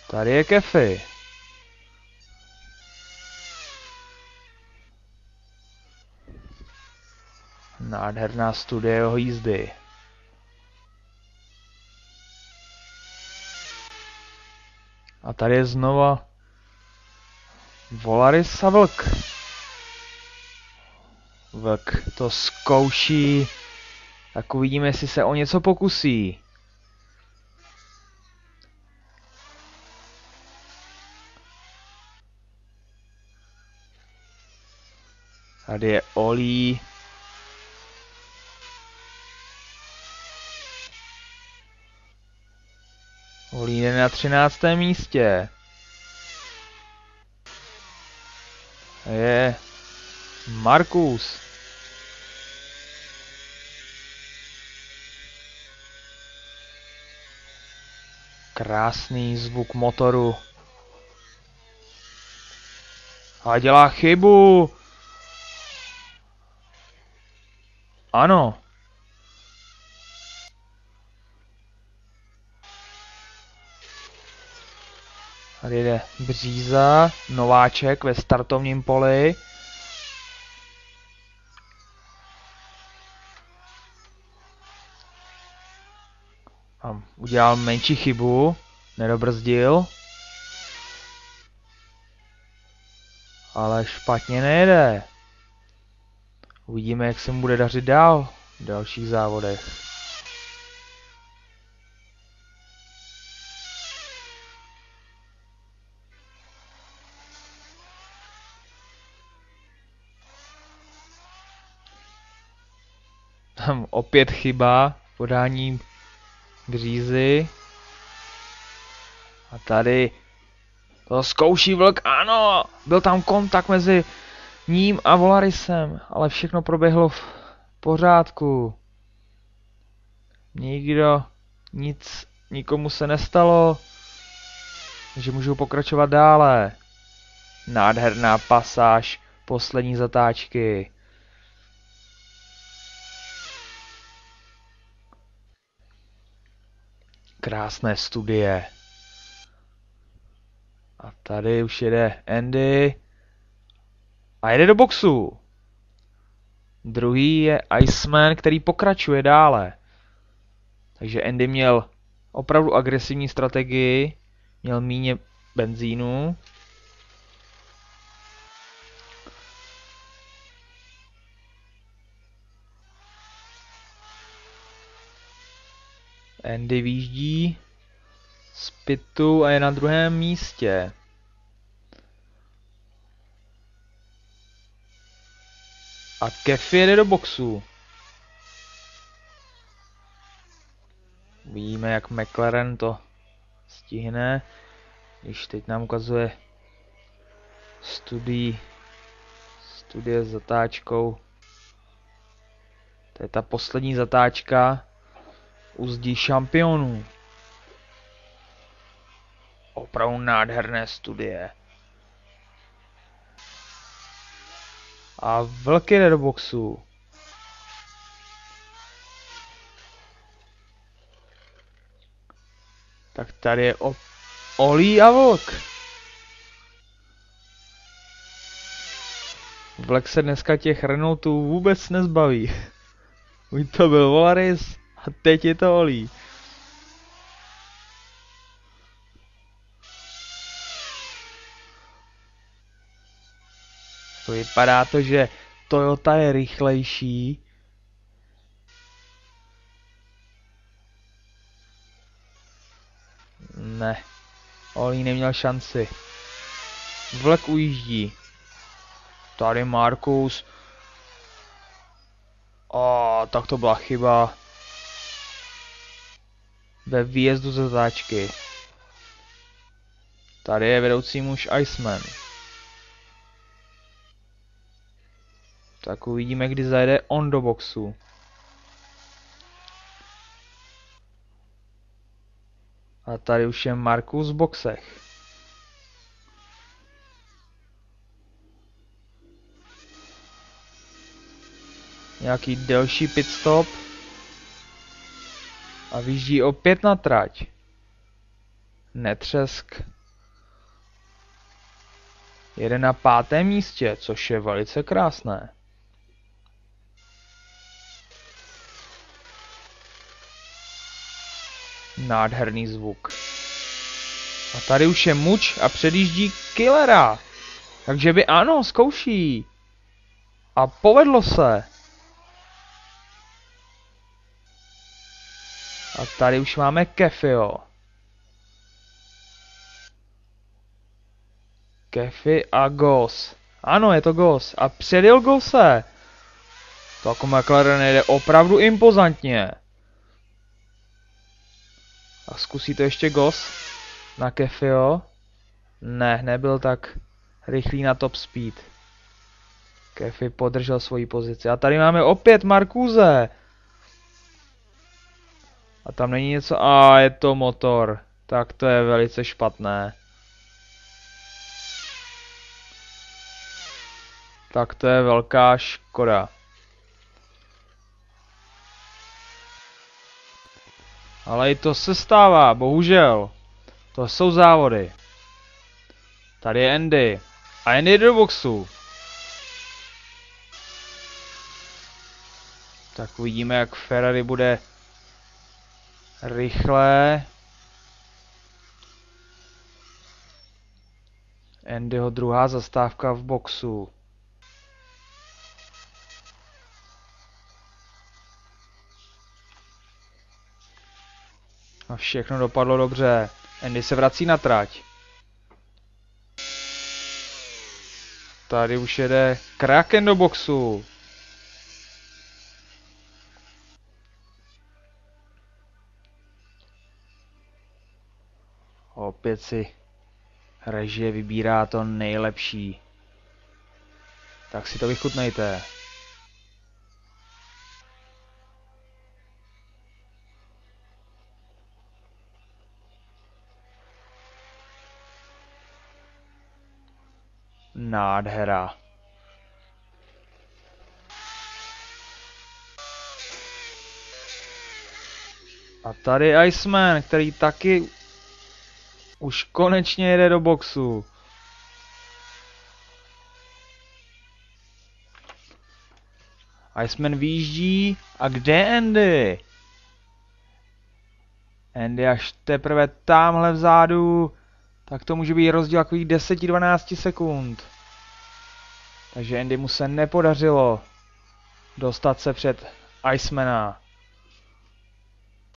Tady je Kefi. Nádherná studie jeho jízdy. A tady je znova Volaris a Vlk. Vlk to zkouší. Tak uvidíme, jestli se o něco pokusí. Tady je Olí. Olí je na 13. místě. Je Markus. Krásný zvuk motoru. A dělá chybu. Ano. Tady jde Bříza, nováček ve startovním poli. A udělal menší chybu, nedobrzdil. Ale špatně nejde. Uvidíme, jak se mu bude dařit dál v dalších závodech. Tam opět chyba, podání Břízy. A tady to zkouší Vlk, ano, byl tam kontakt mezi ním a Volarisem, ale všechno proběhlo v pořádku. Nikomu se nestalo, takže můžou pokračovat dále. Nádherná pasáž poslední zatáčky. Krásné studie. A tady už jede Andy. A jede do boxu. Druhý je Iceman, který pokračuje dále. Takže Andy měl opravdu agresivní strategii. Měl míně benzínu. Andy výjíždí z pitu a je na druhém místě. A Kefi jede do boxu. Vidíme, jak McLaren to stihne. Když teď nám ukazuje studie s zatáčkou. To je ta poslední zatáčka u zdí šampionů. Opravdu nádherné studie. A Vlk jde do boxu. Tak tady je Olí a Vlk. Vlk se dneska těch Renaultů vůbec nezbaví. Už to byl Volaris a teď je to Olí. Vypadá to, že Toyota je rychlejší. Ne. Olí neměl šanci. Vlk ujíždí. Tady Markus. Tak to byla chyba. Ve výjezdu ze zatáčky. Tady je vedoucí muž Iceman. Tak uvidíme, kdy zajde on do boxu. A tady už je Markus v boxech. Nějaký delší pitstop. A vyjíždí opět na trať. Netřesk Jede na 5. místě, což je velice krásné. Nádherný zvuk. A tady už je muč a předjíždí Killera. Takže by ano, zkouší. A povedlo se. A tady už máme Kefio. Kefi a Gos. Ano, je to Gos. A předjel Gose. To jako McLaren jede opravdu impozantně. A zkusí to ještě Gos na Kefio. Ne, nebyl tak rychlý na top speed. Kefi podržel svoji pozici. A tady máme opět Marcuse. A tam není něco... A je to motor. Tak to je velice špatné. Tak to je velká škoda. Ale i to se stává, bohužel. To jsou závody. Tady je Andy. A Andy jde do boxu. Tak uvidíme, jak Ferrari bude rychlé. Andyho druhá zastávka v boxu. A všechno dopadlo dobře. Andy se vrací na trať. Tady už jede Kraken do boxu. Opět si režie vybírá to nejlepší. Tak si to vychutnejte. Nádhera. A tady Iceman, který taky už konečně jede do boxu. Iceman vyjíždí. A kde je Andy? Andy až teprve tamhle vzadu. Tak to může být rozdíl takových 10-12 sekund. Takže Andy mu se nepodařilo dostat se před Icemana.